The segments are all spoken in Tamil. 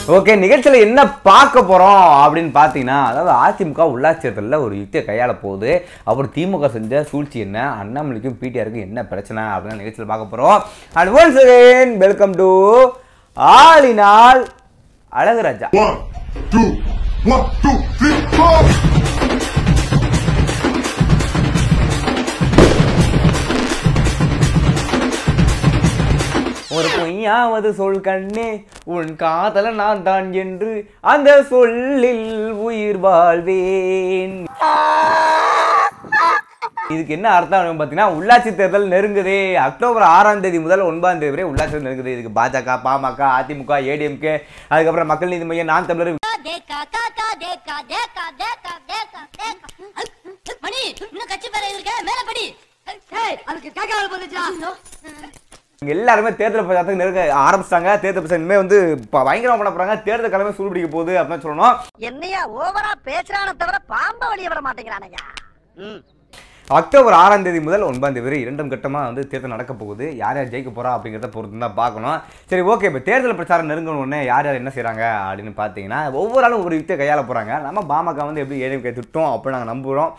ஓகே, நிகழ்ச்சியில் என்ன பார்க்க போகிறோம் அப்படின்னு பார்த்தீங்கன்னா, அதாவது அதிமுக உள்ளாட்சி தேர்தலில் ஒரு யுக்தியை கையாள போகுது. அப்புறம் திமுக செஞ்ச சூழ்ச்சி என்ன, அண்ணாமலைக்கும் பிடிஆருக்கும் என்ன பிரச்சனை அப்படின்னு நிகழ்ச்சியில் பார்க்க போகிறோம். And once again welcome to all in all Azhaguraja. 1 2 3 4 ஒரு பொய்யாவது சொல் கண்ணே, உன் காதல நான் தான் என்று அந்த சொல்லில் உயிர் வாழ்வேன். இதுக்கு என்ன அர்த்தம் பார்த்தீங்கன்னா, உள்ளாட்சி தேர்தல் நெருங்குது. அக்டோபர் 6ஆம் தேதி முதல் 9ஆம் தேதி வரை உள்ளாட்சி நெருங்குது. இதுக்கு பாஜக, பாமக, அதிமுக, ஏடிஎம்கே, அதுக்கப்புறம் மக்கள் நீதி மையம், நான் தமிழர், எல்லாருமே தேர்தல் பிரச்சாரத்துக்கு நெருங்க ஆரம்பிச்சிட்டாங்க. தேர்தல் பிரச்சாரம் இனிமே வந்து பயங்கரமா பண்ண போறாங்க. தேர்தல் கிழமை சூடு பிடிக்க போகுது அப்படின்னு சொல்லணும். என்னையா ஓவரா பேசுறானே தவிர பாம்ப வெளிய வர மாட்டேங்கிறானயா. அக்டோபர் 6ஆம் தேதி முதல் 9ஆம் தேதி வரை 2 கட்டமா வந்து தேர்தல் நடக்க போகுது. யார் யார் ஜெயிக்க போறா அப்படிங்கிறத பொறுத்து தான் பார்க்கணும். சரி, ஓகே. இப்போ தேர்தல் பிரச்சாரம் நெருங்கின உடனே யார் யார் என்ன செய்யறாங்க அப்படின்னு பார்த்தீங்கன்னா, ஒவ்வொரு ஆளும் ஒரு யுக்தியை கையாள போறாங்க. நம்ம பாமக வந்து எப்படி ஏடிஎம்கே திட்டம் அப்படின்னு நாங்கள் நம்புறோம்.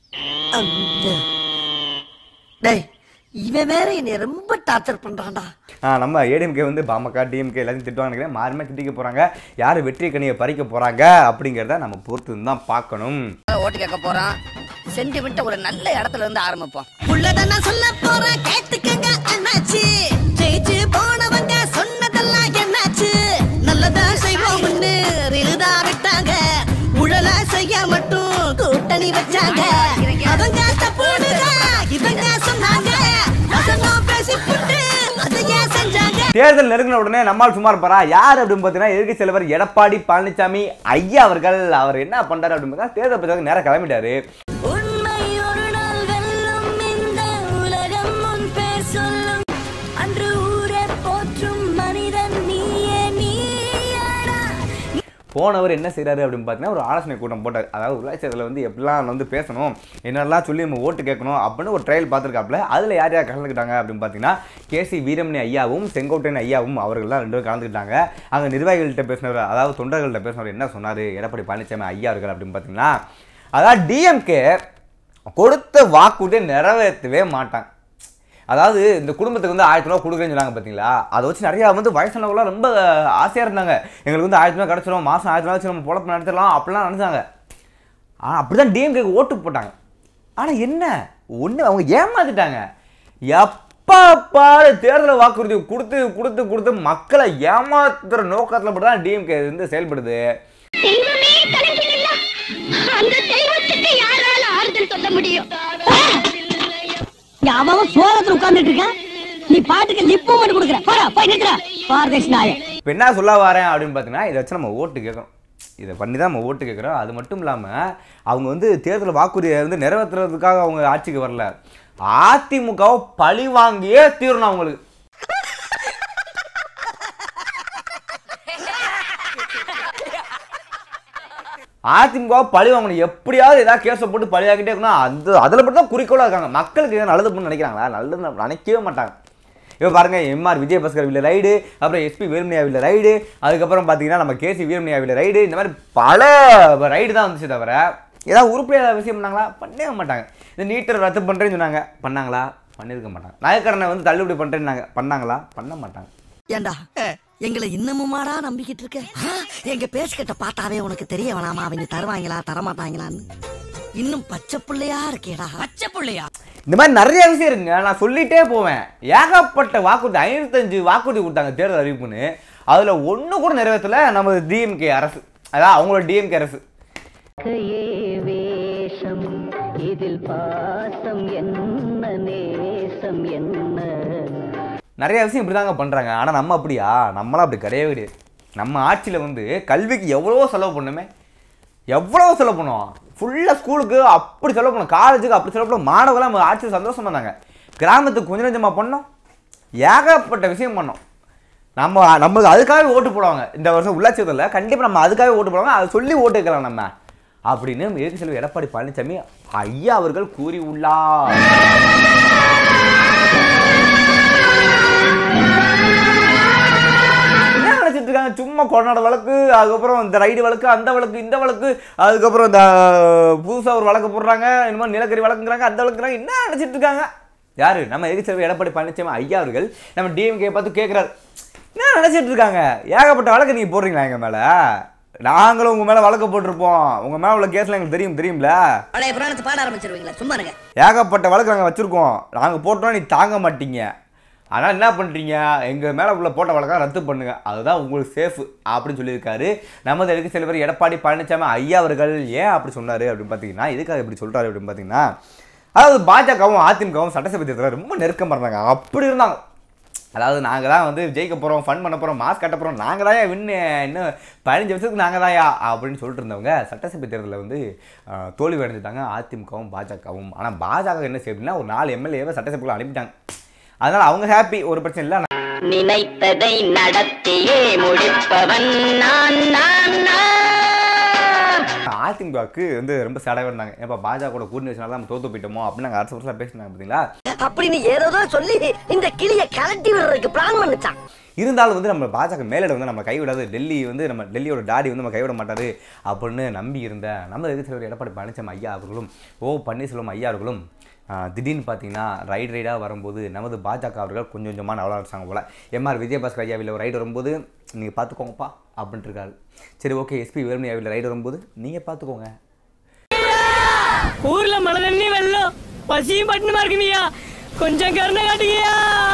இவன் வேற என்னை ரொம்ப டார்ச்சர் பண்றான்டா. நம்ம ஏடிஎம்கே வந்து பாமக, டிஎம்கே எல்லாத்தையும் திட்டுவாங்க நினைக்கிறேன். மாறுமே திட்டிக்க போறாங்க. யார் வெற்றி கனியை பறிக்க போறாங்க அப்படிங்கிறத நம்ம பொறுத்து தான் பார்க்கணும். ஓட்டு கேட்க போறான். சென்டிமெண்ட் ஒரு நல்ல இடத்துல இருந்து ஆரம்பிப்போம். உள்ளதெல்லாம் சொல்ல போறேன், கேட்டுக்கங்க அண்ணாச்சி. ஜெயிச்சு போனவங்க சொன்னதெல்லாம் என்னாச்சு? நல்லதா செய்வோம்னு ரிலுதா விட்டாங்க. உழல செய்ய மட்டும் கூட்டணி வச்சாங்க. அவங்க தப்புடுதா இவங்க சொன்னாங்க. தேர்தல் நெருங்கின உடனே நம்மால் சும்மா இருப்பாரா? யார் அப்படின்னு பார்த்தீங்கன்னா, எதிர்க்கட்சி தலைவர் எடப்பாடி பழனிசாமி ஐயா அவர்கள். அவர் என்ன பண்றாரு அப்படின்னு பார்த்தா, தேர்தல் பிரச்சாரம் நேரம் கிளம்பிட்டாரு. போனவர் என்ன செய்யறாரு அப்படின்னு பார்த்தீங்கன்னா, ஒரு ஆலோசனை கூட்டம் போட்டார். அதாவது உள்ளாட்சி தேர்தலில் வந்து எப்படிலாம் வந்து பேசணும், என்னெல்லாம் சொல்லி நம்ம ஓட்டு கேட்கணும் அப்படின்னு ஒரு ட்ரையல் பார்த்துருக்காப்புல. அதில் யார் யார் கலந்துக்கிட்டாங்க அப்படின்னு பார்த்தீங்கன்னா, கேசி வீரமணி ஐயாவும் செங்கோட்டையன் ஐயாவும் அவர்கள்லாம் 2 பேரும் கலந்துக்கிட்டாங்க. அங்கே நிர்வாகிகள்கிட்ட பேசினவர், அதாவது தொண்டர்கள்ட்ட பேசினவர் என்ன சொன்னார் எடப்பாடி பழனிசாமி ஐயா அவர்கள் அப்படின்னு பார்த்தீங்கன்னா, அதாவது டிஎம்கே கொடுத்த வாக்குறுதியை நிறைவேற்றவே மாட்டாங்க. அதாவது இந்த குடும்பத்துக்கு வந்து 1000 ரூபா கொடுக்குறேன்னு சொன்னாங்க பார்த்தீங்களா, அதை வச்சு நிறையா வந்து வயசானவங்களாம் ரொம்ப ஆசையாக இருந்தாங்க. எங்களுக்கு வந்து 1000 ரூபா கிடச்சிரும், மாதம் 1000 ரூபா வச்சு நம்ம பொழப்பு நடத்திடலாம் அப்படிலாம் நினச்சாங்க. ஆனால் அப்படி தான் டிஎம்கேக்கு ஓட்டு போட்டாங்க. ஆனால் என்ன ஒன்று, அவங்க ஏமாத்திட்டாங்க. எப்பப்பா தேர்தல் வாக்குறுதி கொடுத்து கொடுத்து கொடுத்து மக்களை ஏமாத்துற நோக்கத்தில் மட்டும் தான் டிஎம்கே வந்து செயல்படுது. அவன் சோகத்துல உட்கார்ந்துட்டு இருக்கான். நீ பாட்டுக்கு லிப்பு மட்டும் கொடுக்குற. போடா போய் நிறுத்துற பாரதேஷ் நாய. இப்போ என்ன சொல்ல வரேன் அப்படின்னு பார்த்தீங்கன்னா, இதை வச்சு நம்ம ஓட்டு கேட்குறோம். இதை பண்ணி தான் நம்ம ஓட்டு கேட்குறோம். அது மட்டும் இல்லாமல் அவங்க வந்து தேர்தல் வாக்குறுதியை வந்து நிறைவேற்றுறதுக்காக அவங்க ஆட்சிக்கு வரல. அதிமுகவை பழி வாங்கியே தீரணும் அவங்களுக்கு. அதிமுக பழி வாங்கணும், எப்படியாவது ஏதாவது கேஸை போட்டு பழி வாங்கிட்டே இருக்கணும். அதில் மட்டும் தான் குறிக்கோளாக இருக்காங்க. மக்களுக்கு நல்லது பண்ணு நினைக்கிறாங்களா? நல்லது நினைக்கவே மாட்டாங்க. இப்போ பாருங்க, எம்ஆர் விஜயபாஸ்கர் வீட்டில் ரைடு, அப்புறம் எஸ்பி வீரமணியா வீட்டில் ரைடு, அதுக்கப்புறம் பார்த்தீங்கன்னா நம்ம கேசி வீரமணியா வீட்டில் ரைடு, இந்த மாதிரி பல ரைடு தான் வந்துச்சு. தவிர ஏதாவது உருப்படியாக விஷயம் பண்ணாங்களா? பண்ணவே மாட்டாங்க. இந்த நீட்டை ரத்து பண்ணுறேன்னு சொன்னாங்க, பண்ணாங்களா? பண்ணியிருக்க மாட்டாங்க. நகைக்கடனை வந்து தள்ளுபடி பண்ணுறேன்னாங்க, பண்ணாங்களா? பண்ண மாட்டாங்க. ஏண்டா எங்களை இன்னமுமாடா நம்பிக்கிட்டு இருக்க? எங்க பேசிக்கிட்ட பார்த்தாவே உனக்கு தெரிய வேணாமா அவங்க தருவாங்களா தரமாட்டாங்களான்னு? இன்னும் பச்சை பிள்ளையா இருக்கேடா. பச்சை பிள்ளையா? இந்த மாதிரி நிறைய விஷயம் இருக்குங்க. நான் சொல்லிட்டே போவேன். ஏகப்பட்ட வாக்குறுதி, 505 வாக்குறுதி கொடுத்தாங்க தேர்தல் அறிவிப்புன்னு. அதில் ஒன்று கூட நிறைவேற்றல நம்ம டிஎம்கே அரசு, அதாவது அவங்களோட டிஎம்கே அரசு. இதில் பாசம் என்ன, நேசம் என்ன, நிறைய விஷயம் இப்படி தாங்க பண்ணுறாங்க. ஆனால் நம்ம அப்படியா? நம்மளாம் அப்படி கிடையவே கிடையாது. நம்ம ஆட்சியில் வந்து கல்விக்கு எவ்வளவோ செலவு பண்ணுமே, எவ்வளோ செலவு பண்ணுவோம். ஃபுல்லாக ஸ்கூலுக்கு அப்படி செலவு பண்ணோம், காலேஜுக்கு அப்படி செலவு பண்ணோம். மாணவர்களாம் நம்ம ஆட்சியில் சந்தோஷமாக இருந்தாங்க. கிராமத்துக்கு கொஞ்சம் கொஞ்சமாக பண்ணோம், ஏகப்பட்ட விஷயம் பண்ணோம். நம்மளுக்கு அதுக்காகவே ஓட்டு போடுவாங்க. இந்த வருஷம் உள்ளாட்சி தேர்தலில் கண்டிப்பாக நம்ம அதுக்காகவே ஓட்டு போடுவாங்க. அதை சொல்லி ஓட்டு வைக்கலாம் நம்ம அப்படின்னு எதிர்க்கட்சி தலைவர் எடப்பாடி பழனிசாமி ஐயா அவர்கள் கூறியுள்ளார். சும்மா கொண்டாட வழக்கு, அதுக்கப்புறம் இந்த ரைடு வழக்கு, அந்த வழக்கு, இந்த வழக்கு, அதுக்கப்புறம் இந்த புதுசாக ஒரு வழக்கு போடுறாங்க, இன்னும் நிலக்கரி வழக்குங்கிறாங்க, அந்த வழக்குறாங்க. என்ன நினச்சிட்டு இருக்காங்க யாரு? நம்ம எதிர்த்து எடப்பாடி பழனிசாமி ஐயா அவர்கள் நம்ம டிஎம்கே பார்த்து கேட்குறாரு, என்ன நினச்சிட்டு இருக்காங்க? ஏகப்பட்ட வழக்கு நீங்கள் போடுறீங்களா எங்கள் மேலே? நாங்களும் உங்கள் மேலே வழக்கு போட்டிருப்போம், உங்கள் மேலே உள்ள கேஸில் எங்களுக்கு தெரியும்ல. பழைய புராணத்தை பாட ஆரம்பிச்சிருவீங்களா? சும்மா இருங்க. ஏகப்பட்ட வழக்கு நாங்கள் வச்சுருக்கோம், நாங்கள் போட்டோம், நீ தாங்க மாட்டீங்க. ஆனால் என்ன பண்ணுறீங்க, எங்கள் மேலே உள்ள போட்ட வழக்காக ரத்து பண்ணுங்க, அதுதான் உங்களுக்கு சேஃபு அப்படின்னு சொல்லியிருக்காரு நமது எதிர்க்கட்சி தலைவர் எடப்பாடி பழனிசாமி ஐயா அவர்கள். ஏன் அப்படி சொன்னார் அப்படின்னு பார்த்தீங்கன்னா, எதுக்காக இப்படி சொல்கிறாரு அப்படின்னு பார்த்தீங்கன்னா, அதாவது பாஜகவும் அதிமுகவும் சட்டசபை தேர்தலில் ரொம்ப நெருக்கமாக இருந்தாங்க. அப்படி இருந்தாங்க. அதாவது நாங்கள் தான் வந்து ஜெயிக்க போகிறோம், ஃபன் பண்ண போகிறோம், மாஸ்க் கட்ட போகிறோம், நாங்கள் தான் வின்னு, இன்னும் 15 வருஷத்துக்கு நாங்கள் தான்யா அப்படின்னு சொல்லிட்டு இருந்தவங்க சட்டசபை தேர்தலில் வந்து தோல்வி அடைஞ்சிட்டாங்க அதிமுகவும் பாஜகவும். ஆனால் பாஜக என்ன செய்யுதுன்னா, ஒரு 4 எம்எல்ஏவை சட்டசபைக்குள்ள அனுப்பிட்டாங்க. அதனால் அவங்க ஹாப்பி, ஒரு பிரச்சனை இல்லை. நினைத்ததை நடத்தியே முடிப்பவன் நான். அதிமுகவுக்கு வந்து ரொம்ப சேடாக இருந்தாங்க. ஏப்பா பாஜக கூட கூட்டணி வச்சனால நம்ம தோத்து போயிட்டோமோ அப்படின்னு நாங்கள் அரசு வருஷம் பேசினாங்க பார்த்தீங்களா. அப்படின்னு ஏதோ சொல்லி இந்த கிளியை கலட்டி விடுறதுக்கு பிளான் பண்ணிச்சான். இருந்தாலும் வந்து நம்ம பாஜக மேலிட வந்து நம்ம கைவிடாது, டெல்லி வந்து நம்ம டெல்லியோட டாடி வந்து நம்ம கைவிட மாட்டார் அப்படின்னு நம்பி இருந்த நம்ம எதிர்த்து எடப்பாடி பழனிசாமி ஐயா அவர்களும் பன்னீர்செல்வம் ஐயா அவர்களும் திடீர்னு பார்த்தீங்கன்னா ரைடாக வரும்போது நமது பாஜக அவர்கள் கொஞ்சம் கொஞ்சமாக நவலாக வச்சாங்க போல். எம்ஆர் விஜயபாஸ்கர் ஐயாவில் ஒரு ரைடு வரும்போது நீங்கள் பார்த்துக்கோங்கப்பா அப்படின்ட்டு இருக்காரு. சரி ஓகே, எஸ்பி வேலுமணி ஐயாவில் ரைடு வரும்போது நீங்கள் பார்த்துக்கோங்க. ஊர்ல மழை தண்ணி வெள்ளம் பசியும் பட்டினமா இருக்குமியா, கொஞ்சம் கருணை காட்டுங்கயா.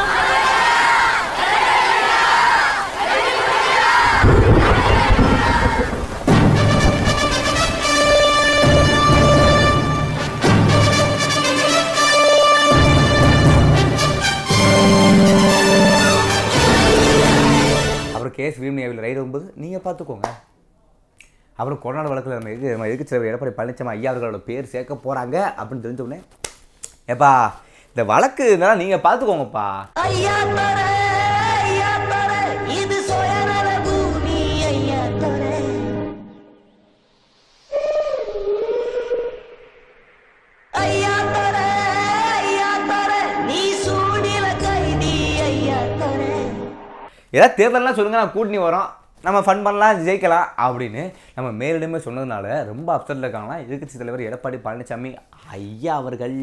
அப்புறம் கேஸ் வீரமணியாவில் ரைடு வரும்போது நீங்கள் பார்த்துக்கோங்க. அப்புறம் கொரோனா வழக்கில் நம்ம எதிர்க்கட்சி தலைவர் எடப்பாடி பழனிசாமி ஐயா அவர்களோட பேர் சேர்க்க போகிறாங்க அப்படின்னு தெரிஞ்ச உடனே, ஏப்பா இந்த வழக்கு இருந்தாலும் நீங்கள் பார்த்துக்கோங்கப்பா. ஏதாவது தேர்தல்லாம் சொல்லுங்கள், நான் கூட்டணி வரோம், நம்ம ஃபன் பண்ணலாம், ஜெயிக்கலாம் அப்படின்னு நம்ம மேலிடமே சொன்னதுனால ரொம்ப அப்செட்டில் இருக்காங்களா எதிர்க்கட்சி தலைவர் எடப்பாடி பழனிசாமி ஐயா அவர்கள்.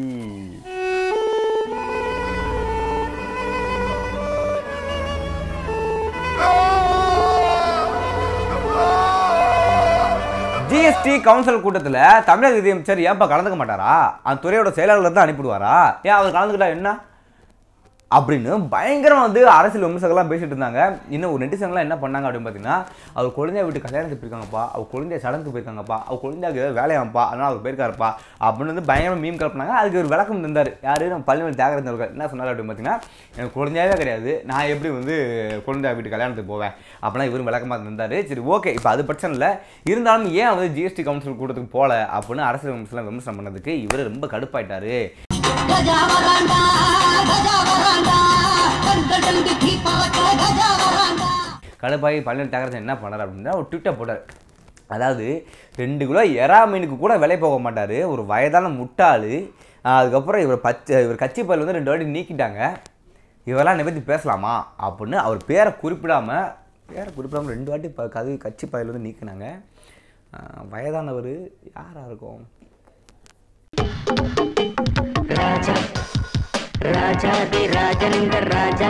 ஜிஎஸ்டி கவுன்சில் கூட்டத்தில் தமிழக நிதியமைச்சர் ஏன்பா கலந்துக்க மாட்டாரா? அந்த துறையோட செயலாளர் தான் அனுப்பிடுவாரா? ஏன் அவர் கலந்துக்கிட்டா என்ன அப்படின்னு பயங்கரமாக வந்து அரசியல் விமர்சகர்கள்லாம் பேசிட்டு இருந்தாங்க. இன்னும் ஒரு நெட்டிசன்லாம் என்ன பண்ணாங்க அப்படின்னு பார்த்தீங்கன்னா, அவர் குழந்தைய வீட்டு கல்யாணத்துக்கு போயிருக்காங்கப்பா, அவர் குழந்தைய சடங்குக்கு போயிருக்காங்கப்பா, அவர் குழந்தைக்கு வேலையாம்ப்பா, அதனால் அவர் போயிருக்காருப்பா அப்படின்னு வந்து பயங்கரமாக மீம் கலப்பினாங்க. அதுக்கு ஒரு விளக்கம் தந்தார் யார், நம்ம பள்ளிமணி தியாகராஜன் அவர்கள். என்ன சொன்னார் அப்படின்னு பார்த்தீங்கன்னா, எனக்கு குழந்தையாவே கிடையாது, நான் எப்படி வந்து குழந்தைய வீட்டு கல்யாணத்துக்கு போவேன் அப்படின்னா இவரும் விளக்கமாக தந்தார். சரி ஓகே, இப்போ அது பிரச்சனை இல்லை. இருந்தாலும் ஏன் வந்து ஜிஎஸ்டி கவுன்சில் கூட்டத்துக்கு போகல அப்படின்னு அரசியல் விமர்சனம் பண்ணதுக்கு இவர் ரொம்ப கடுப்பாயிட்டாரு. கடுப்பாகி பழனி தியாகராஜன் என்ன பண்ணார் அப்படின்னா ஒரு ட்விட்டர் போட்டார். அதாவது 2 கிலோ எறா மீனுக்கு கூட விலை போக மாட்டார், ஒரு வயதான முட்டாள். அதுக்கப்புறம் இவர் கட்சி பயில வந்து 2 வாட்டி நீக்கிட்டாங்க, இவரெல்லாம் நிபத்தி பேசலாமா அப்படின்னு அவர் பேரை குறிப்பிடாமல் 2 வாட்டி கட்சி பயில வந்து நீக்கினாங்க. வயதானவர் யாராக இருக்கும்? ராஜா ராஜாதி ராஜேந்திர ராஜா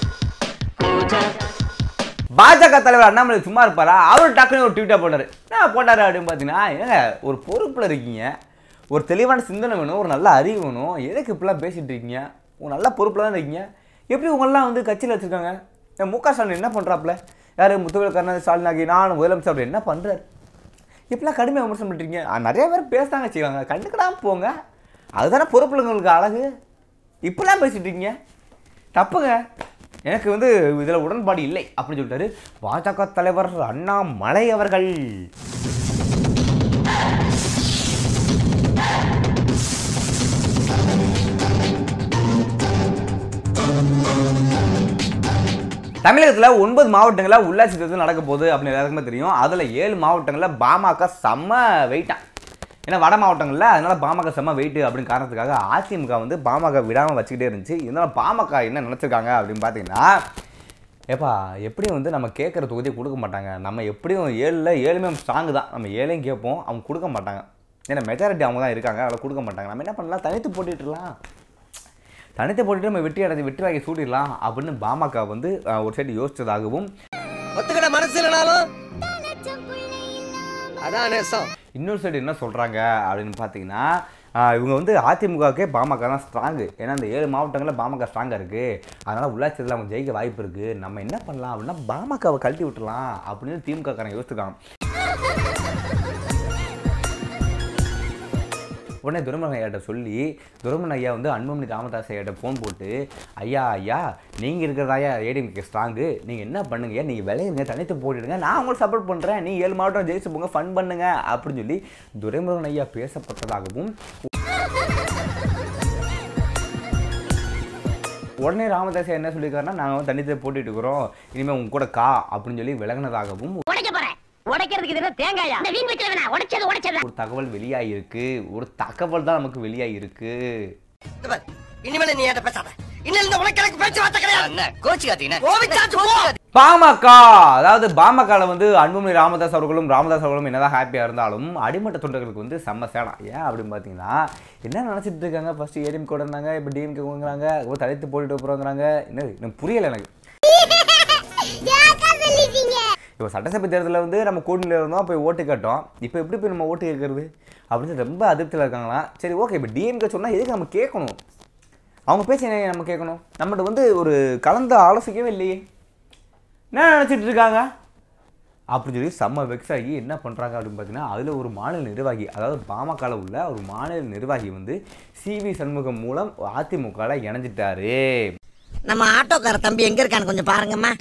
பாஜக தலைவர் அண்ணாமலை சும்மா இருப்பாரா? அவர் டக்குன்னு ஒரு ட்வீட்டை போட்டார். என்ன போட்டார் அப்படின்னு பார்த்தீங்கன்னா, ஏங்க ஒரு பொறுப்பில் இருக்கீங்க, ஒரு தெளிவான சிந்தனை வேணும், ஒரு நல்ல அறிவு வேணும், எதுக்கு இப்படிலாம் பேசிகிட்டு இருக்கீங்க? ஒரு நல்ல பொறுப்பில் தான் இருக்கீங்க, எப்படி உங்களெலாம் வந்து கட்சியில் வச்சுருக்காங்க? முக ஸ்டாலின் என்ன பண்ணுறாப்புல, யார் முத்துவேல் கருணாநிதி ஸ்டாலின் ஆகி நான் முதலமைச்சர் அப்படி என்ன பண்ணுறாரு? இப்படிலாம் கடுமையாக விமர்சனம் பண்ணிட்டீங்க. நிறைய பேர் பேசுதாங்க செய்வாங்க, கண்டுக்கிடாமல் போங்க, அதுதானே பொறுப்பில் உங்களுக்கு அழகு. இப்படிலாம் பேசிட்டு இருக்கீங்க, தப்புங்க, எனக்கு வந்து இதில் உடன்பாடு இல்லை அப்படின்னு சொல்லிட்டாரு பாஜக தலைவர் அண்ணாமலை அவர்கள். தமிழகத்தில் 9 மாவட்டங்களில் உள்ளாட்சி தேர்தல் நடக்க போகுது அப்படின்னு எல்லாருக்குமே தெரியும். அதில் 7 மாவட்டங்களில் பாமக செம்ம வெயிட்டான். ஏன்னா வட மாவட்டங்களில் அதனால் பாமக செம்ம வெயிட்டு அப்படின்னு காரணத்துக்காக அதிமுக வந்து பாமக விடாமல் வச்சுக்கிட்டே இருந்துச்சு. இருந்தாலும் பாமக என்ன நினச்சிருக்காங்க அப்படின்னு பார்த்தீங்கன்னா, ஏப்பா எப்படியும் வந்து நம்ம கேட்குற தொகுதியை கொடுக்க மாட்டாங்க. நம்ம எப்படியும் 7மே ஸ்ட்ராங்கு தான். நம்ம 7ஐயும் கேட்போம், அவங்க கொடுக்க மாட்டாங்க. ஏன்னா மெஜாரிட்டி அவங்க தான் இருக்காங்க, அதெல்லாம் கொடுக்க மாட்டாங்க. நம்ம என்ன பண்ணலாம், தனித்து போட்டுடலாம். தனித்து போட்டுட்டு நம்ம வெற்றி வாங்கி சூட்டிடலாம் அப்படின்னு பாமக வந்து ஒரு சைடு யோசிச்சதாகவும், ஒத்துக்கிட மனசு இல்லைனாலும் அதான் நேசம். இன்னொரு சைடு என்ன சொல்கிறாங்க அப்படின்னு பார்த்தீங்கன்னா, இவங்க வந்து அதிமுகவுக்கே பாமக தான் ஸ்ட்ராங்கு. ஏன்னா இந்த 7 மாவட்டங்களில் பாமக ஸ்ட்ராங்காக இருக்குது. அதனால் உள்ளாட்சியில் அவங்க ஜெயிக்க வாய்ப்பு இருக்குது. நம்ம என்ன பண்ணலாம் அப்படின்னா பாமகவை கழட்டி விட்டுலாம் அப்படின்னு திமுகக்காரங்க யோசிச்சுக்காங்க. உடனே துரைமுருகன் ஐயாட்ட சொல்லி, துரைமுருகன் ஐயா வந்து அன்புமணி ராமதாஸ் ஐயாட்ட ஃபோன் போட்டு, ஐயா நீங்கள் இருக்கிறதாயா ஏடிஎம்கே ஸ்ட்ராங்கு, நீங்கள் என்ன பண்ணுங்க, நீங்கள் விளையுங்க, தனித்து போட்டுடுங்க, நான் உங்களுக்கு சப்போர்ட் பண்ணுறேன், நீங்கள் 7 மாவட்டம் ஜெயிச்சு போங்க, ஃபன் பண்ணுங்க அப்படின்னு சொல்லி துரைமுருகன் ஐயா பேசப்பட்டதாகவும், உடனே ராமதாஸ் ஐயா என்ன சொல்லியிருக்காருன்னா, நாங்கள் வந்து தனித்து போட்டுட்டு இருக்கிறோம், இனிமேல் உங்க கூட அப்படின்னு சொல்லி விலகினதாகவும் உடைக்கிறதுக்கு இது தேங்காயா இந்த வீண் வைக்கலனா உடைச்சது ஒரு தகவல் வெளியாயிருக்கு. ஒரு தகவல் தான் நமக்கு வெளியாயிருக்கு. இனிமேல் நீ என்கிட்ட பேசாத. இன்னிலிருந்து உனக்கு எனக்கு பேச்சுவார்த்தை கிடையாது. என்ன கோச்சிக்காதீங்க? பாமக, அதாவது பாமகல வந்து அன்புமணி ராமதாஸ் அவர்களும் என்னதான் ஹாப்பியா இருந்தாலும் அடிமட்ட தொண்டர்களுக்கு வந்து செம்ம சேடம். ஏன் அப்படின்னு பார்த்தீங்கன்னா, என்ன நினைச்சிட்டு இருக்காங்க, ஃபர்ஸ்ட் ஏடிஎம் கூட இருந்தாங்க, இப்போ டிஎம்கே கொடுக்குறாங்க, தடுத்து போட்டுட்டு போறாங்க. எனக்கு புரியல. எனக்கு இப்போ சட்டசபை தேர்தலில் வந்து நம்ம கூட்டணியில் இருந்தோம், போய் ஓட்டு கேட்டோம். இப்போ எப்படி போய் நம்ம ஓட்டு கேட்கறது அப்படின்னு ரொம்ப அதிருப்தியில் இருக்காங்களாம். சரி ஓகே, இப்போ டிஎம்கே சொன்னால் எதுக்கு நம்ம கேட்கணும், அவங்க பேச நம்ம கேட்கணும், நம்மகிட்ட வந்து ஒரு கலந்து ஆலோசிக்கவே இல்லையே, என்ன நினச்சிட்டு இருக்காங்க அப்படின்னு சொல்லி செம்ம வெக்ஸ் ஆகி என்ன பண்ணுறாங்க அப்படின்னு பார்த்தீங்கன்னா, அதில் ஒரு மாநில நிர்வாகி, அதாவது பாமகவில் உள்ள ஒரு மாநில நிர்வாகி வந்து CV சண்முகம் மூலம் அதிமுகவில் இணைஞ்சிட்டாரு. நம்ம ஆட்டோக்கார தம்பி எங்க இருக்கான்னு கொஞ்சம் பாருங்கம்மா.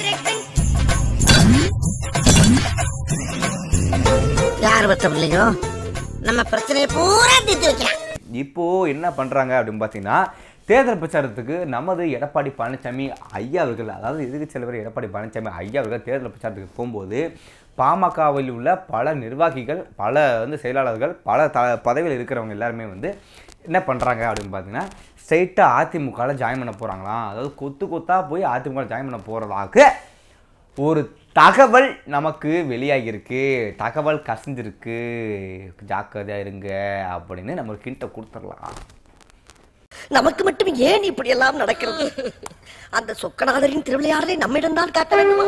யார் பத்தவில்லையோ நம்ம பிரச்சனையை பூரா தீர்த்து வைக்கலாம். இப்போ என்ன பண்றாங்க அப்படின்னு பார்த்தீங்கன்னா, தேர்தல் பிரச்சாரத்துக்கு நமது எடப்பாடி பழனிசாமி ஐயா அவர்கள், அதாவது எதிர்க்கட்சி தலைவர் எடப்பாடி பழனிசாமி ஐயா அவர்கள் தேர்தல் பிரச்சாரத்துக்கு போகும்போது பாமகவில் உள்ள பல நிர்வாகிகள், பல வந்து செயலாளர்கள், பல பதவியில் இருக்கிறவங்க எல்லாருமே வந்து என்ன பண்ணுறாங்க அப்படின்னு பார்த்தீங்கன்னா, ஸ்ட்ரெயிட்டாக அதிமுகவில் ஜாயின் பண்ண போகிறாங்களாம். அதாவது கொத்தா போய் அதிமுக ஜாயின் பண்ண போகிறதாக ஒரு தகவல் நமக்கு வெளியாகிருக்கு. தகவல் கசிஞ்சிருக்கு, ஜாக்கிரதையாக இருங்க அப்படின்னு நம்ம கிட்ட கொடுத்துடலாம். நமக்கு மட்டும் ஏன் இப்படி எல்லாம் நடக்கிறது? அந்த சொக்கநாதரின் திருவிளையாடலை நம்மிடம் தான் காட்ட வேண்டுமா?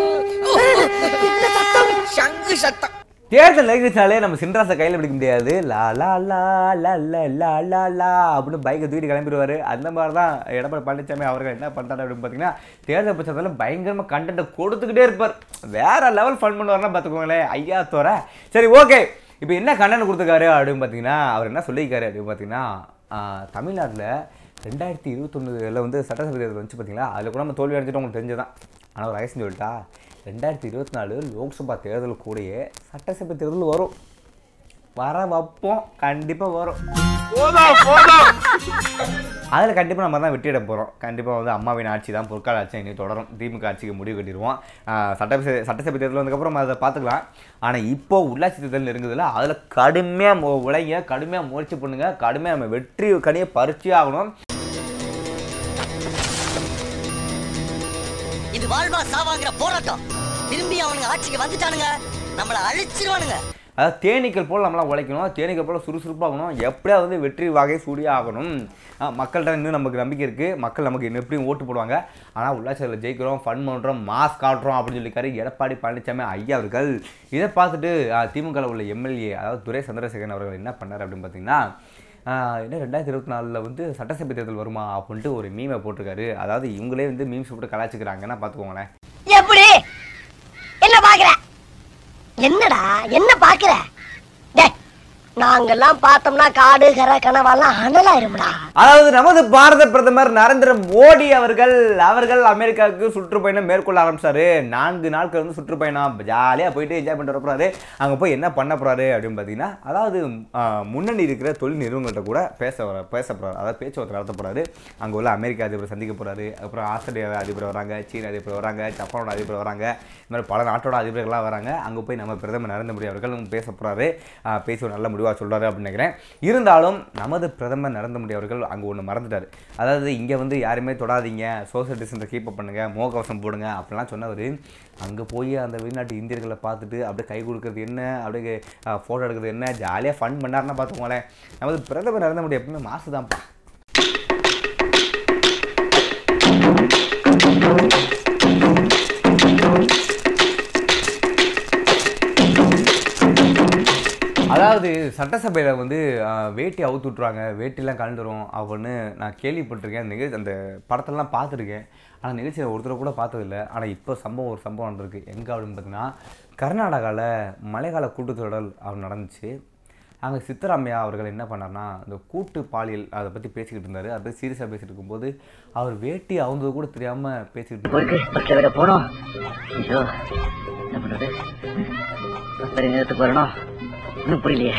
சங்கு சத்தம். தேர்தல் நெருங்கிச்சாலே நம்ம சின்ராசை கையில் பிடிக்க முடியாது. லா லா லா லா லா லா லா லா அப்படின்னு பைக்கை தூக்கிட்டு கிளம்பிடுவார். அந்த மாதிரி தான் எடப்பாடி பழனிசாமி அவர்கள் என்ன பண்ணுறாரு அப்படின்னு பார்த்தீங்கன்னா, தேர்தல் பிரச்சாரத்தில் பயங்கரமாக கண்டென்ட்டை கொடுத்துக்கிட்டே இருப்பார். வேறு லெவல் ஃபன் பண்ணுவார்னா பார்த்துக்கோங்களேன் ஐயா தோற. சரி ஓகே, இப்போ என்ன கண்டென்ட் கொடுத்துருக்காரு அப்படின்னு பார்த்தீங்கன்னா, அவர் என்ன சொல்லியிருக்காரு அப்படின்னு பார்த்தீங்கன்னா, தமிழ்நாட்டில் 2021 வந்து சட்டசபை தேர்தல் வந்துச்சு பார்த்தீங்களா, அதில் கூட நம்ம தோல்வி அடைஞ்சிட்டு உங்களுக்கு தெரிஞ்சதான். ஆனால் ஒரு வயசு சொல்லிட்டா, 2024 லோக்சபா தேர்தல் கூடயே சட்டசபை தேர்தல் வரும். வர வைப்போம், கண்டிப்பாக வரும். அதில் கண்டிப்பாக நம்ம தான் வெற்றியிட போகிறோம். கண்டிப்பாக வந்து அம்மாவின் ஆட்சி தான் பொற்கால ஆட்சி இனி தொடரும். திமுக ஆட்சிக்கு முடிவு கட்டிடுவோம். சட்டசபை தேர்தல் வந்ததுக்கப்புறம் அதை பார்த்துக்கலாம். ஆனால் இப்போ உள்ளாட்சி தேர்தல் நெருங்குதில்ல, அதில் கடுமையாக உழைங்க, கடுமையாக முயற்சி பண்ணுங்க, கடுமையாக நம்ம வெற்றி கனியை பறிச்சே ஆகணும். இது வாழ்வா சாவாங்கிற போராட்டம். திரும்பி அவனுங்க ஆட்சிக்கு வந்துட்டானுங்க, நம்மளை அழிச்சிருவானுங்க. அதாவது தேனீக்கள் போல் நம்மளாம் உழைக்கணும், தேனீக்கள் போல் சுறுசுறுப்பாகணும், எப்படியா வந்து வெற்றி வகை சூடியே ஆகணும். மக்கள்கிட்ட இன்னும் நமக்கு நம்பிக்கை இருக்குது, மக்கள் நமக்கு இன்னும் எப்படியும் ஓட்டு போடுவாங்க. ஆனால் உள்ளாட்சியில் ஜெயிக்கிறோம், ஃபன் பண்ணுறோம், மாஸ் காட்டுறோம் அப்படின்னு சொல்லியிருக்காரு எடப்பாடி பழனிசாமி ஐயா அவர்கள். இதை பார்த்துட்டு திமுகவில் உள்ள எம்எல்ஏ, அதாவது துரை சந்திரசேகரன் அவர்கள் என்ன பண்ணார் அப்படின்னு பார்த்தீங்கன்னா, என்ன 2024 வந்து சட்டசபை தேர்தல் வருமா அப்படின்ட்டு ஒரு மீமை போட்டிருக்காரு. அதாவது இவங்களே வந்து மீம்ஸ் போட்டு கலாச்சிக்கிறாங்கன்னா பார்த்துக்கோங்களேன். எப்படி என்ன பாக்குற? என்னடா என்ன பாக்குற? நாங்கெல்லாம் பார்த்தோம்னா காடு கரை கனவெல்லாம் அனலாயிரும்டா. அதாவது நமது பாரத பிரதமர் நரேந்திர மோடி அவர்கள் அமெரிக்காவுக்கு சுற்றுப்பயணம் மேற்கொள்ள ஆரம்பிச்சாரு. 4 நாட்கள் வந்து சுற்றுப்பயணம் ஜாலியாக போயிட்டு என்ஜாய் பண்ணிட்டு வரப்போறாரு. அங்கே போய் என்ன பண்ண போறாரு அப்படின்னு பார்த்தீங்கன்னா, அதாவது முன்னணி இருக்கிற தொழில் நிறுவனங்கள்ட்ட கூட பேச போறாரு, அதாவது பேச்சுவார்த்தை நடத்த போறாரு. அங்கே உள்ள அமெரிக்க அதிபரை சந்திக்க போறாரு. அப்புறம் ஆஸ்திரேலியா அதிபர் வராங்க, சீன அதிபர் வராங்க, ஜப்பானோட அதிபர் வராங்க, இந்த மாதிரி பல நாட்டோட அதிபர்கள்லாம் வராங்க. அங்கே போய் நம்ம பிரதமர் நரேந்திர மோடி அவர்கள் பேச போறாரு. பேசி ஒரு நல்ல முடிவு விரிவாக சொல்கிறாரு அப்படின்னு நினைக்கிறேன். இருந்தாலும் நமது பிரதமர் நரேந்திர மோடி அவர்கள் அங்கே ஒன்று மறந்துட்டார். அதாவது இங்கே வந்து யாருமே தொடாதீங்க, சோஷியல் டிஸ்டன்ஸை கீப் அப் பண்ணுங்கள், முகக்கவசம் போடுங்க அப்படிலாம் சொன்னவர் அங்கே போய் அந்த வெளிநாட்டு இந்தியர்களை பார்த்துட்டு அப்படியே கை கொடுக்குறது என்ன, அப்படியே ஃபோட்டோ எடுக்கிறது என்ன, ஜாலியாக ஃபன் பண்ணாருன்னா பார்த்துக்கோங்களேன். நமது பிரதமர் நரேந்திர மோடி எப்பவுமே மாசு தான்ப்பா. அதாவது சட்டசபையில் வந்து வேட்டி அவுத்து விட்ருவாங்க, வேட்டிலாம் கலந்துரும் அப்படின்னு நான் கேள்விப்பட்டிருக்கேன். நிகழ்ச்சி அந்த படத்தெல்லாம் பார்த்துருக்கேன். ஆனால் நிகழ்ச்சியை ஒருத்தரை கூட பார்த்ததில்லை. ஆனால் இப்போ ஒரு சம்பவம் நடந்திருக்கு. எங்கே அப்படின்னு பார்த்தீங்கன்னா கர்நாடகாவில் மழைக்கால கூட்டுத்தொடர் அவர் நடந்துச்சு. அங்கே சித்தராமையா அவர்கள் என்ன பண்ணார்னா இந்த கூட்டு பாலியல் அதை பற்றி பேசிக்கிட்டு இருந்தார். அதை பற்றி சீரியஸாக பேசிகிட்டு இருக்கும்போது அவர் வேட்டி அவுந்தது கூட தெரியாமல் பேசிக்கிட்டு இருந்தார். புரியலையே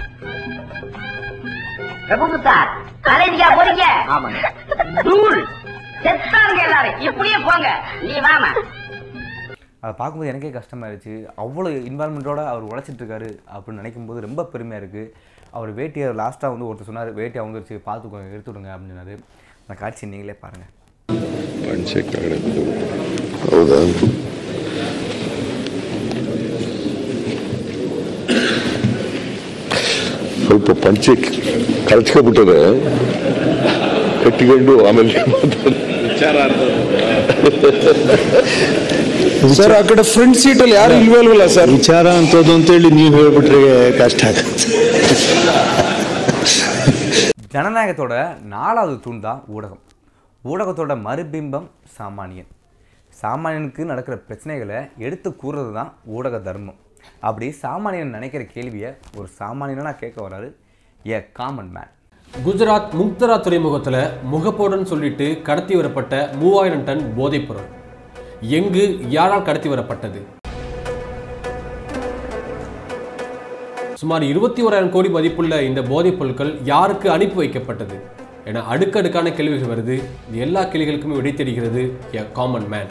அதை பார்க்கும்போது எனக்கே கஷ்டமாயிருச்சு. அவ்வளோ இன்வால்மெண்ட்டோட அவர் உழைச்சிட்டு இருக்காரு அப்படின்னு நினைக்கும் போது ரொம்ப பெருமையாக இருக்குது. அவர் வேட்டியை லாஸ்ட்டாக வந்து ஒருத்தர் சொன்னார், வேட்டி அவங்கச்சு பார்த்துக்கோங்க, எடுத்து விடுங்க அப்படின்னு சொன்னார். அந்த காட்சி நீங்களே பாருங்கள். ಹೌದಾ? ಸ್ವಲ್ಪ ಪಂಚೆ ಕಳ್ಸ್ಕೊಬಿಟ್ಟರೆ ಕಟ್ಟಿಕೊಂಡು ಆಮೇಲೆ ಸರ್ ಆ ಕಡೆ ಫ್ರಂಟ್ ಸೀಟಲ್ಲಿ ಯಾರು ಇಲ್ವೇ ಇಲ್ವಲ್ಲ ಸರ್. ವಿಚಾರ ಅಂತದ್ದು ಅಂತೇಳಿ ನೀವು ಹೇಳ್ಬಿಟ್ರೆ ಕಷ್ಟ ಆಗುತ್ತೆ. ஜனநாயகத்தோட 4வது தூண் தான் ஊடகம். ஊடகத்தோட மறுபிம்பம் சாமானியன். சாமானியனுக்கு நடக்கிற பிரச்சனைகளை எடுத்து கூறுறது தான் ஊடக தர்மம். அப்படி சாமானியன் நினைக்கிற கேள்வியை ஒரு சாமானியனா கேட்க வராரு ஏ காமன் மேன். குஜராத் முக்தரா துறைமுகத்தில் முகப்போடுன்னு சொல்லிட்டு கடத்தி வரப்பட்ட 3000 டன் போதைப்பொருள் எங்கு யாரால் கடத்தி வரப்பட்டது? சுமார் 21,000 கோடி மதிப்புள்ள இந்த போதைப் பொருட்கள் யாருக்கு அனுப்பி வைக்கப்பட்டது என அடுக்கடுக்கான கேள்விகள் வருது. எல்லா கேள்விகளுக்குமே விடை தெரிகிறது எ காமன் மேன்.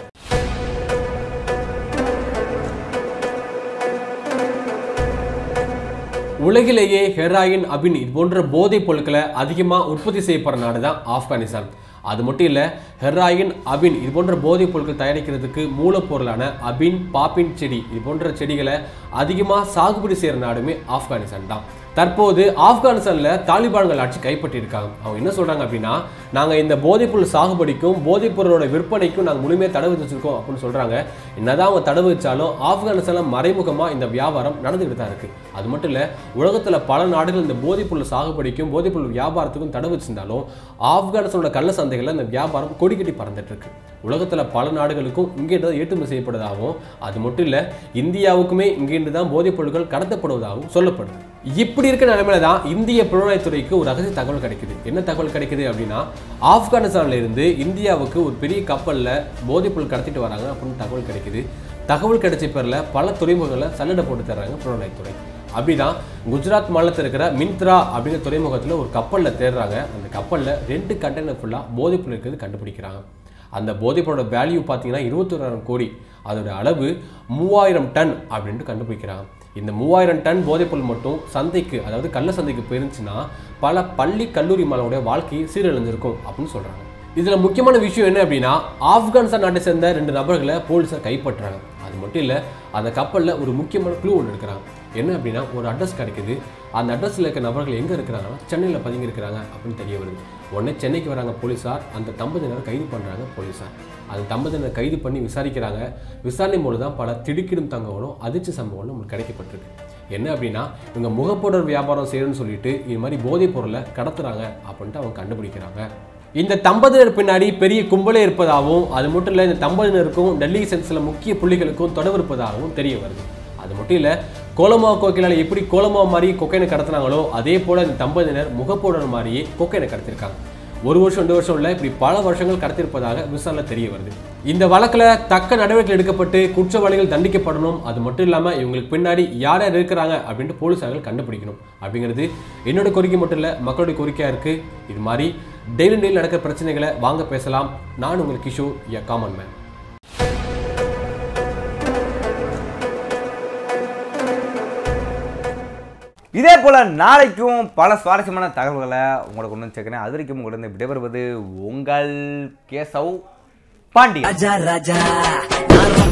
உலகிலேயே ஹெராயின், அபின் இது போன்ற போதைப் பொருட்களை அதிகமாக உற்பத்தி செய்யப்படுற நாடு தான் ஆப்கானிஸ்தான். அது மட்டும் இல்லை, ஹெராயின், அபின் இது போன்ற போதைப் பொருட்கள் தயாரிக்கிறதுக்கு மூலப்பொருளான அபின், பாப்பின் செடி இது போன்ற செடிகளை அதிகமாக சாகுபடி செய்கிற நாடுமே ஆப்கானிஸ்தான் தான். தற்போது ஆப்கானிஸ்தானில் தாலிபான்கள் ஆட்சி கைப்பற்றியிருக்காங்க. அவங்க என்ன சொல்கிறாங்க அப்படின்னா, நாங்கள் இந்த போதைப்பொருள் சாகுபடிக்கும் போதைப்பொருளோட விற்பனைக்கும் நாங்கள் முழுமையாக தடை விதிச்சிருக்கோம் அப்படின்னு சொல்கிறாங்க. என்னதான் அவங்க தடை விதிச்சாலும் ஆப்கானிஸ்தானில் மறைமுகமாக இந்த வியாபாரம் நடந்துக்கிட்டு தான் இருக்குது. அது மட்டும் இல்லை, உலகத்தில் பல நாடுகள் இந்த போதைப்பொருள் சாகுபடிக்கும் போதைப்பொருள் வியாபாரத்துக்கும் தடை வச்சிருந்தாலும் ஆப்கானிஸ்தானோட கள்ள சந்தைகளில் இந்த வியாபாரம் கொடிக்கட்டி பறந்துட்டு இருக்கு. உலகத்தில் பல நாடுகளுக்கும் இங்கேருந்து தான் ஏற்றுமதி செய்யப்படுவதாகவும், அது மட்டும் இல்லை இந்தியாவுக்குமே இங்கேருந்து தான் போதைப் பொருட்கள் கடத்தப்படுவதாகவும் சொல்லப்படுது. இப்படி இருக்க நிலைமையில தான் இந்திய புலனாய்வுத்துறைக்கு ஒரு ரகசிய தகவல் கிடைக்குது. என்ன தகவல் கிடைக்குது அப்படின்னா, ஆப்கானிஸ்தான்ல இருந்து இந்தியாவுக்கு ஒரு பெரிய கப்பலில் போதைப்பொருள் கடத்திட்டு வராங்க அப்படின்னு தகவல் கிடைக்குது. தகவல் கிடைச்ச பேரில் பல துறைமுகங்களை சல்லடை போட்டு தர்றாங்க புலனாய்வுத்துறை. அப்படிதான் குஜராத் மாநிலத்தில் இருக்கிற மிந்த்ரா அப்படிங்கிற துறைமுகத்தில் ஒரு கப்பலில் தேடுறாங்க. அந்த கப்பலில் 2 கண்டெய்னர் ஃபுல்லாக போதைப்பொருள் இருக்கிறது கண்டுபிடிக்கிறாங்க. அந்த போதைப்பொருளோட வேல்யூ பார்த்தீங்கன்னா 21,000 கோடி, அதோட அளவு 3000 டன் அப்படின்ட்டு கண்டுபிடிக்கிறாங்க. இந்த 3000 டன் போதைப்பொருள் மட்டும் சந்தைக்கு, அதாவது கள்ள சந்தைக்கு போயிருந்துச்சுன்னா பல பள்ளி கல்லூரி மாணவருடைய வாழ்க்கையை சீரழிஞ்சிருக்கும் அப்படின்னு சொல்கிறாங்க. இதில் முக்கியமான விஷயம் என்ன அப்படின்னா, ஆப்கானிஸ்தான் நாட்டை சேர்ந்த 2 நபர்களை போலீஸார் கைப்பற்றுறாங்க. அது மட்டும் இல்லை, அந்த கப்பலில் ஒரு முக்கியமான க்ளூ ஒன்று எடுக்கிறாங்க. என்ன அப்படின்னா, ஒரு அட்ரஸ் கிடைக்குது. அந்த அட்ரஸில் இருக்க நபர்கள் எங்கே இருக்கிறாங்கன்னா சென்னையில் பதுங்கி இருக்கிறாங்க அப்படின்னு தெரிய வருது. உடனே சென்னைக்கு வராங்க போலீஸார். அந்த தம்பதியினர் கைது பண்ணுறாங்க போலீஸார். அந்த தம்பதியினர் கைது பண்ணி விசாரிக்கிறாங்க. விசாரணை மூலம் தான் பல திடுக்கிடும் தகவலும் அதிர்ச்சி சம்பவங்களும் நமக்கு கிடைக்கப்பட்டிருக்கு. என்ன அப்படின்னா, இவங்க முகப்பொருள் வியாபாரம் செய்யணும்னு சொல்லிட்டு இது மாதிரி போதைப் பொருளை கடத்துறாங்க அப்படின்ட்டு அவங்க கண்டுபிடிக்கிறாங்க. இந்த தம்பதியினர் பின்னாடி பெரிய கும்பலே இருப்பதாகவும், அது மட்டும் இல்லை இந்த தம்பதியினருக்கும் டெல்லி சில முக்கிய புள்ளிகளுக்கும் தொடர்பு இருப்பதாகவும் தெரிய வருது. அது மட்டும் இல்லை, கோலமா கோக்கிலால் எப்படி கோலமா மாதிரி கொக்கைனை கடத்தினாங்களோ அதே போல இந்த தம்பதியினர் முகப்பொருள் மாதிரியே கொக்கைனை கடத்திருக்காங்க. 1 வருஷம் 2 வருஷம் இல்லை, இப்படி பல வருஷங்கள் கடத்திருப்பதாக விசாரணையில் தெரிய வருது. இந்த வழக்கில் தக்க நடவடிக்கை எடுக்கப்பட்டு குற்றவாளிகள் தண்டிக்கப்படணும். அது மட்டும் இல்லாமல் இவங்களுக்கு பின்னாடி யார் யார் இருக்கிறாங்க அப்படின்ட்டு போலீஸார்கள் கண்டுபிடிக்கணும் அப்படிங்கிறது என்னோட கோரிக்கை மட்டும் இல்லை, மக்களுடைய கோரிக்கையாக இருக்குது. இது மாதிரி டெய்லி நடக்கிற பிரச்சனைகளை வாங்க பேசலாம். நான் உங்கள் கிஷோர், எ காமன் மேன். இதே போல் நாளைக்கும் பல சுவாரஸ்யமான தகவல்களை உங்களை கொண்டு வந்து சேர்க்கிறேன். அது வரைக்கும் உங்களிடம் விடைபெறுவது உங்கள் கேசவ் பாண்டியன்.